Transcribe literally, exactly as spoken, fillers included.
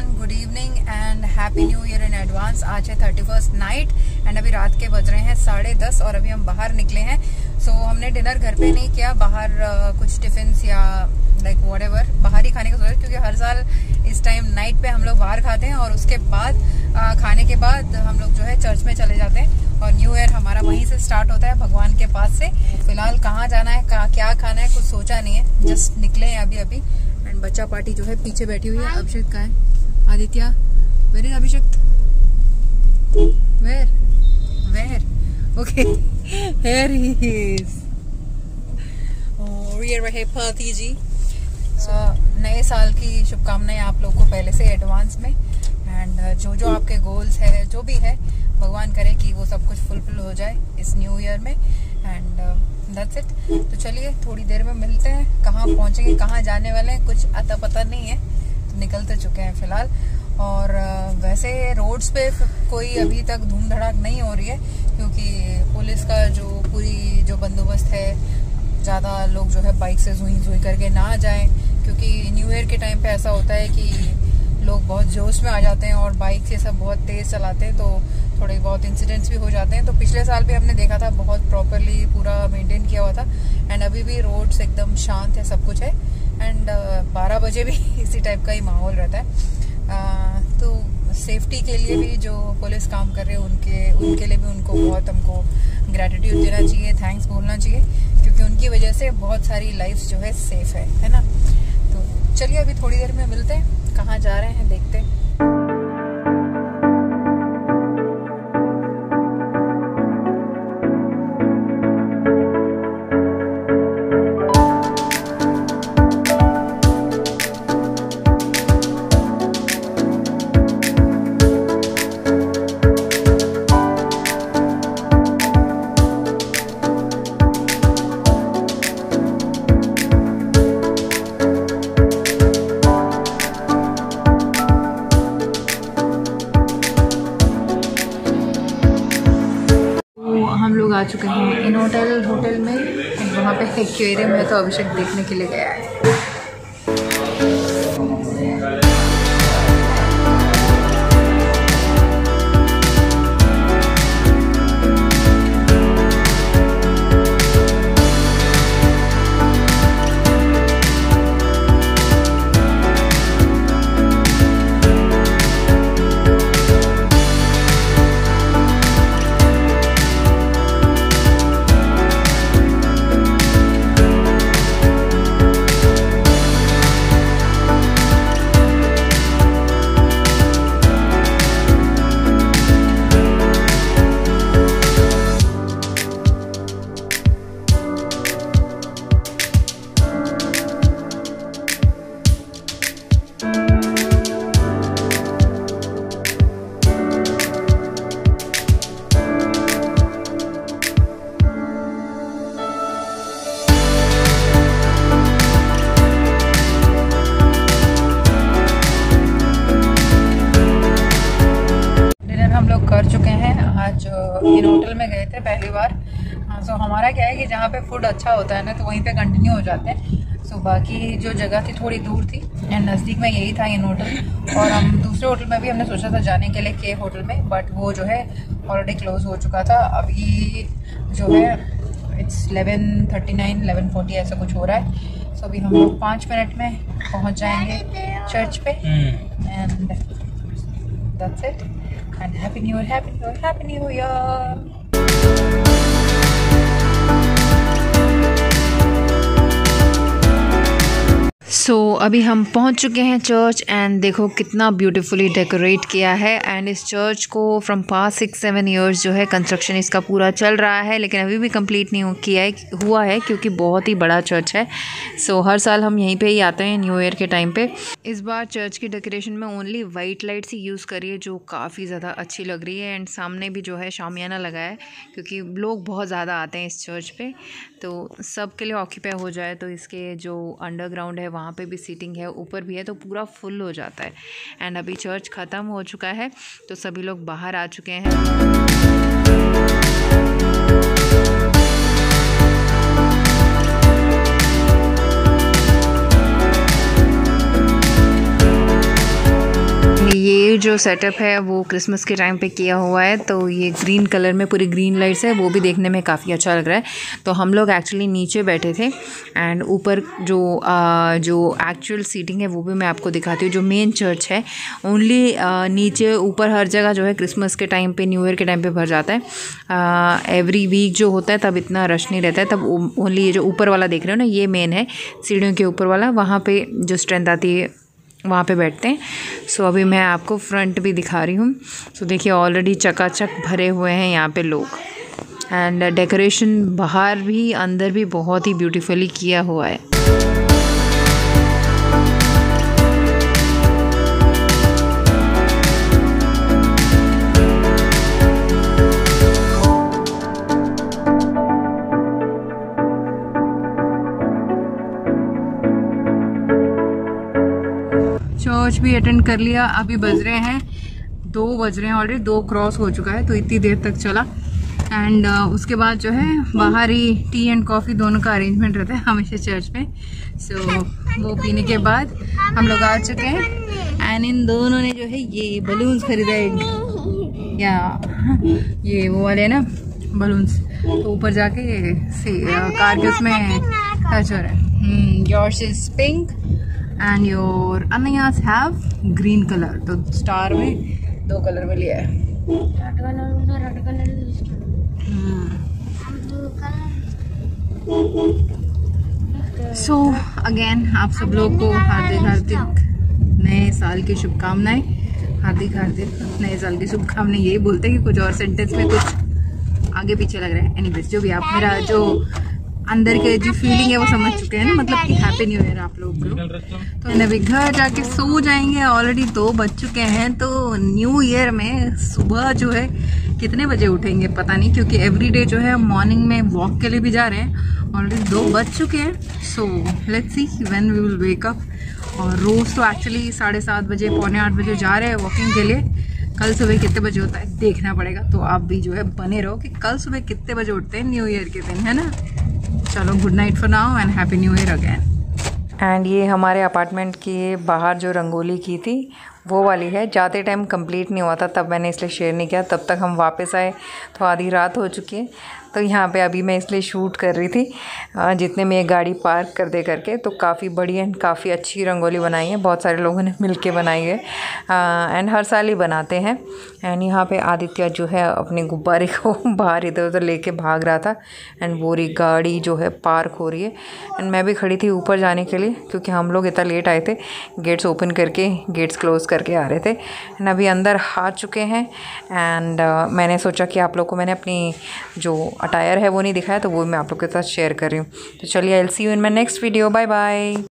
Everyone, good evening and happy new year in advance. आज है thirty first night and अभी रात के बज रहे हैं साढ़े दस और अभी हम बाहर निकले हैं। सो so, हमने डिनर घर पे नहीं किया, बाहर uh, कुछ टिफिन्स या लाइक वॉट एवर बाहर ही खाने का सोचा, क्योंकि हर साल इस टाइम नाइट पे हम लोग बाहर खाते हैं और उसके बाद uh, खाने के बाद हम लोग जो है चर्च में चले जाते हैं और न्यू ईयर हमारा वहीं से स्टार्ट होता है, भगवान के पास से। फिलहाल कहाँ जाना है, कहाँ क्या खाना है, कुछ सोचा नहीं है, जस्ट निकले हैं अभी अभी। एंड बच्चा पार्टी जो है पीछे बैठी हुई है। अभिषेक का है, Aditya where is Abhishek, where where okay here he is. और ये रहे पाती जी। uh, नए साल की शुभकामनाएं आप लोग को पहले से एडवांस में। एंड uh, जो जो आपके गोल्स है, जो भी है, भगवान करे कि वो सब कुछ फुलफिल हो जाए इस न्यू ईयर में। And that's it. तो चलिए थोड़ी देर में मिलते हैं, कहाँ पहुँचेंगे, कहाँ जाने वाले हैं, कुछ अता पता नहीं है, तो निकल तो चुके हैं फिलहाल। और uh, वैसे रोड्स पे कोई अभी तक धूम धड़ाक नहीं हो रही है, क्योंकि पुलिस का जो पूरी जो बंदोबस्त है, ज़्यादा लोग जो है बाइक से जुई जुई करके ना जाएं, क्योंकि न्यू ईयर के टाइम पे ऐसा होता है कि लोग बहुत जोश में आ जाते हैं और बाइक से सब बहुत तेज़ चलाते हैं, तो थोड़े बहुत इंसिडेंट्स भी हो जाते हैं। तो पिछले साल भी हमने देखा था, बहुत प्रॉपरली पूरा मेंटेन किया हुआ था। एंड अभी भी रोड्स एकदम शांत है, सब कुछ है। एंड बारह बजे भी इसी टाइप का ही माहौल रहता है। uh, तो सेफ्टी के लिए भी जो पुलिस काम कर रहे हैं, उनके उनके लिए भी उनको बहुत हमको ग्रेटिट्यूड देना चाहिए, थैंक्स बोलना चाहिए, क्योंकि उनकी वजह से बहुत सारी लाइफ्स जो है सेफ है है ना। तो चलिए अभी थोड़ी देर में मिलते हैं, कहाँ जा रहे हैं देखते हैं। हम लोग आ चुके हैं इन होटल होटल में। वहाँ पे एक्वेरियम है, तो अभिषेक देखने के लिए गया है। कर चुके हैं। आज इन होटल में गए थे पहली बार। हाँ, सो हमारा क्या है कि जहाँ पे फूड अच्छा होता है ना, तो वहीं पे कंटिन्यू हो जाते हैं। सो बाकी जो जगह थी थोड़ी दूर थी एंड नज़दीक में यही था इन होटल। और हम दूसरे होटल में भी हमने सोचा था जाने के लिए, के होटल में, बट वो जो है ऑलरेडी क्लोज हो चुका था। अभी जो है it's eleven thirty nine eleven forty ऐसा कुछ हो रहा है। सो अभी हम लोग पाँच मिनट में पहुँच जाएंगे चर्च पे। And that's it. And happy new year, happy new year, happy new year. So so, अभी हम पहुंच चुके हैं चर्च एंड देखो कितना ब्यूटीफुली डेकोरेट किया है। एंड इस चर्च को from past six seven years जो है कंस्ट्रक्शन इसका पूरा चल रहा है, लेकिन अभी भी कंप्लीट नहीं हो किया है हुआ है, क्योंकि बहुत ही बड़ा चर्च है। सो so, हर साल हम यहीं पे ही आते हैं न्यू ईयर के टाइम पे। इस बार चर्च की डेकोरेशन में ओनली वाइट लाइट्स ही यूज़ करी है, जो काफ़ी ज़्यादा अच्छी लग रही है। एंड सामने भी जो है शामियाना लगा है, क्योंकि लोग बहुत ज़्यादा आते हैं इस चर्च पे, तो सब के लिए ऑक्यूपाई हो जाए। तो इसके जो अंडरग्राउंड है वहाँ पे भी सीटिंग है, ऊपर भी है, तो पूरा फुल हो जाता है। एंड अभी चर्च ख़त्म हो चुका है, तो सभी लोग बाहर आ चुके हैं। ये जो सेटअप है वो क्रिसमस के टाइम पे किया हुआ है, तो ये ग्रीन कलर में पूरी ग्रीन लाइट्स है, वो भी देखने में काफ़ी अच्छा लग रहा है। तो हम लोग एक्चुअली नीचे बैठे थे एंड ऊपर जो आ, जो एक्चुअल सीटिंग है वो भी मैं आपको दिखाती हूँ। जो मेन चर्च है ओनली नीचे, ऊपर हर जगह जो है क्रिसमस के टाइम पे, न्यू ईयर के टाइम पे भर जाता है। एवरी वीक जो होता है तब इतना रश नहीं रहता है, तब ओनली ये जो ऊपर वाला देख रहे हो ना, ये मेन है सीढ़ियों के ऊपर वाला, वहाँ पे जो स्ट्रेंथ आती है वहाँ पे बैठते हैं। सो so, अभी मैं आपको फ्रंट भी दिखा रही हूँ। सो so, देखिए ऑलरेडी चकाचक भरे हुए हैं यहाँ पे लोग, एंड डेकोरेशन बाहर भी अंदर भी बहुत ही ब्यूटीफुली किया हुआ है। चर्च भी अटेंड कर लिया। अभी बज रहे हैं दो बज रहे हैं ऑलरेडी, दो क्रॉस हो चुका है, तो इतनी देर तक चला। एंड uh, उसके बाद जो है बाहर ही टी एंड कॉफ़ी दोनों का अरेंजमेंट रहता है हमेशा चर्च में। सो so, वो पीने के बाद हम लोग आ चुके हैं। एंड इन दोनों ने जो है ये बलून्स खरीदा है, या ये वो वाले ना बलून्स, तो ऊपर जाके से कार के उसमें टच हो रहा है। Yours is pink and your अनयास हैव ग्रीन कलर, तो स्टार में दो कलर में लिया है। सो अगेन आप सब लोग को हार्दिक हार्दिक नए साल की शुभकामनाएं। हार्दिक हार्दिक नए साल की शुभकामनाएं यही बोलते हैं कि कुछ और सेंटेंस में कुछ आगे पीछे लग रहा है। एनीवेज जो भी, आप मेरा जो अंदर के जो फीलिंग है वो समझ चुके हैं ना, मतलब कि हैप्पी न्यू ईयर आप लोग को। तो अभी घर जाके सो जाएंगे, ऑलरेडी दो बज चुके हैं। तो न्यू ईयर में सुबह जो है कितने बजे उठेंगे पता नहीं, क्योंकि एवरीडे जो है मॉर्निंग में वॉक के लिए भी जा रहे हैं। ऑलरेडी दो बज चुके हैं, so let's see when we will wake up. और रोज तो एक्चुअली साढ़े सात बजे पौने आठ बजे जा रहे हैं वॉकिंग के लिए। कल सुबह कितने बजे होता है देखना पड़ेगा, तो आप भी जो है बने रहो कि कल सुबह कितने बजे उठते हैं न्यू ईयर के दिन, है ना। चलो good night for now and happy new year again. And ये हमारे अपार्टमेंट की बाहर जो रंगोली की थी वो वाली है। जाते टाइम कंप्लीट नहीं हुआ था, तब मैंने इसलिए शेयर नहीं किया। तब तक हम वापस आए तो आधी रात हो चुकी है। तो यहाँ पे अभी मैं इसलिए शूट कर रही थी जितने में ये गाड़ी पार्क कर दे करके। तो काफ़ी बड़ी एंड काफ़ी अच्छी रंगोली बनाई है, बहुत सारे लोगों ने मिल के बनाई है एंड हर साल ही बनाते हैं। एंड यहाँ पे आदित्य जो है अपने गुब्बारे को बाहर इधर उधर लेके भाग रहा था एंड पूरी गाड़ी जो है पार्क हो रही है। एंड मैं भी खड़ी थी ऊपर जाने के लिए, क्योंकि हम लोग इतना लेट आए थे, गेट्स ओपन करके गेट्स क्लोज़ करके आ रहे थे। एंड अभी अंदर आ चुके हैं। एंड uh, मैंने सोचा कि आप लोग को मैंने अपनी जो अटायर है वो नहीं दिखाया, तो वो मैं आप लोग के साथ शेयर कर रही हूँ। तो चलिए, I will see you in my next video. Bye bye.